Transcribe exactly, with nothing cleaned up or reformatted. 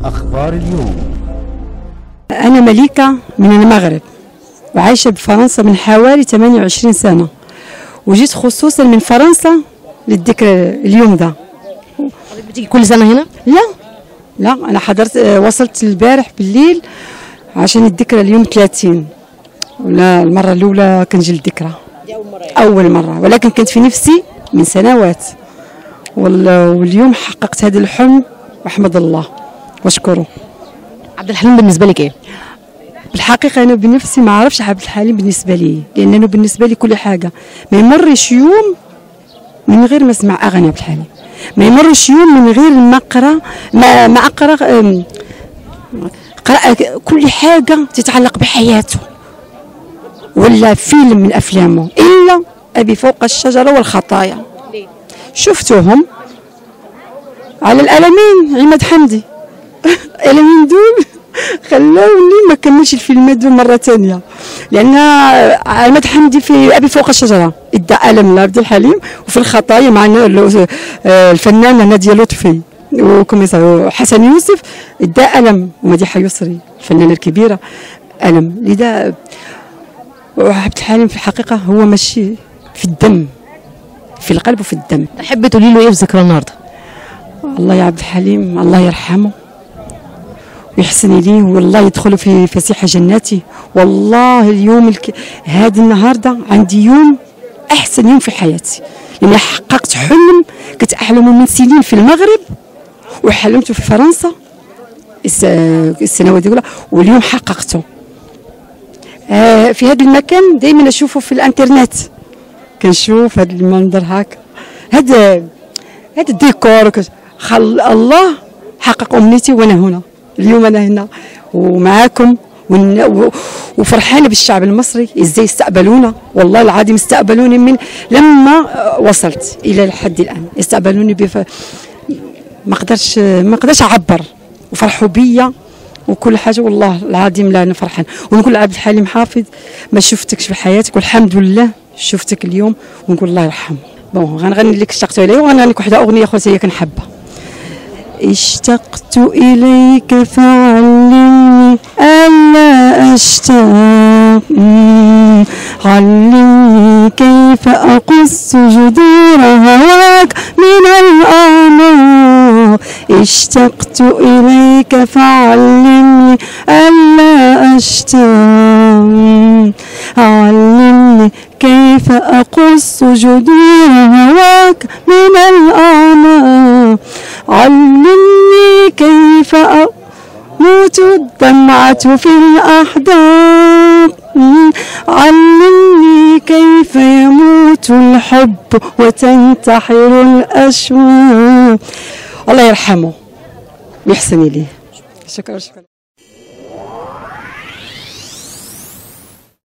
أخبار اليوم. أنا مليكة من المغرب وعايشة بفرنسا من حوالي ثمانية وعشرين سنة، وجيت خصوصا من فرنسا للذكرى اليوم ده. حضرتك بتيجي كل سنة هنا؟ لا لا، أنا حضرت وصلت البارح بالليل عشان الذكرى اليوم ثلاثين، ولا المرة الأولى كنجي للذكرى. دي أول مرة يعني. أول مرة، ولكن كنت في نفسي من سنوات، واليوم حققت هذا الحلم واحمد الله واشكره. عبد الحليم بالنسبة لك إيه؟ بالحقيقة أنا بنفسي ما عرفش عبد الحليم بالنسبة لي، لأنه بالنسبة لي كل حاجة. ما يمرش يوم من غير ما اسمع أغاني عبد الحليم، ما يمرش يوم من غير ما أقرأ ما ما أقرأ قرأ كل حاجة تتعلق بحياته ولا فيلم من أفلامه، إلا أبي فوق الشجرة والخطايا. شفتهم على الألمين عماد حمدي. الألمين دول خلاوني ما كملش الفيلمات دول مرة ثانية، لأن عماد حمدي في أبي فوق الشجرة ادى ألم لعبد الحليم، وفي الخطايا مع الفنانة نادية لطفي وحسن يوسف ادى ألم، ومديحة يسري الفنانة الكبيرة ألم. لذا عبد الحليم في الحقيقة هو ماشي في الدم، في القلب وفي الدم. تحب تقولي له إيه في ذكرى النهاردة؟ الله يا عبد الحليم الله يرحمه ويحسن إليه، والله يدخلوا في فسيح جناته. والله اليوم الك... هذا النهارده عندي يوم أحسن يوم في حياتي، لأني حققت حلم كنت أحلمه من سنين في المغرب، وحلمته في فرنسا السنوات الأولى، واليوم حققته. آه في هذا المكان دائما أشوفه في الإنترنت، كنشوف هذا المنظر هكا، هذا هذا الديكور خل الله حقق أمنيتي، وأنا هنا اليوم، أنا هنا ومعاكم، وفرحانة بالشعب المصري ازاي استقبلونا. والله العظيم استقبلوني من لما وصلت إلى الحد الآن، استقبلوني بف... ما قدرش ما قدرش أعبر، وفرحوا بيا وكل حاجة. والله العظيم لا أنا فرحان، ونقول عبد الحليم حافظ ما شفتكش في حياتك، والحمد لله شفتك اليوم، ونقول الله يرحمه. بون غنغني لك اشتقت إليه، وغنغني لك واحدة أغنية أخرى هي كنحبها. اشتقت إليك فعلمني ألا أشتاق، علمني كيف أقص جذور هواك من الأعماق. اشتقت إليك فعلمني ألا أشتاق، علمني كيف أقص جذور هواك من الأعماق. علمني كيف أموت الدمعة في الأحداق، علمني كيف يموت الحب وتنتحر الأشواق. الله يرحمه ويحسن إليه. شكرا شكرا.